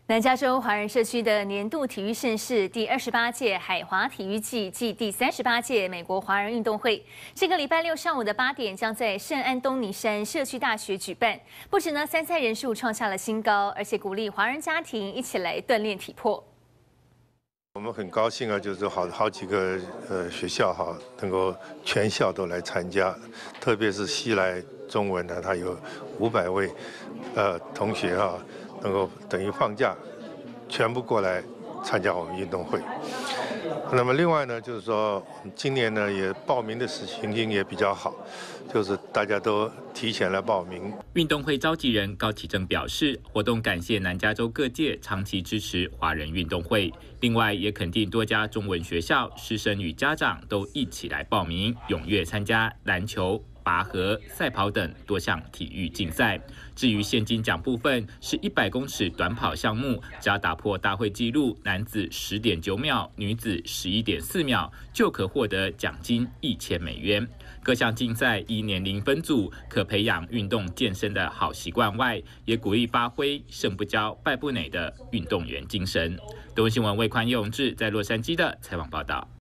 南加州华人社区的年度体育盛事第28届海华体育季暨第38届美国华人运动会，这个礼拜六上午的8点将在圣安东尼山社区大学举办。不止呢参赛人数创下了新高，而且鼓励华人家庭一起来锻炼体魄。 我们很高兴啊，就是好几个学校哈，能够全校都来参加，特别是西来中文呢，它有500位同学哈，能够等于放假，全部过来参加我们运动会。那么另外呢，就是说今年呢也报名的情形也比较好，就是大家都提前来报名。 运动会召集人高启正表示，活动感谢南加州各界长期支持华人运动会，另外也肯定多家中文学校师生与家长都一起来报名，踊跃参加篮球、拔河、赛跑等多项体育竞赛。至于现金奖部分，是100公尺短跑项目，只要打破大会纪录男子10.9秒，女子11.4秒，就可获得奖金$1000。各项竞赛依年龄分组，可培养运动健身的好习惯外，也鼓励发挥胜不骄败不馁的运动员精神。东森新闻魏宽佑志在洛杉矶的采访报道。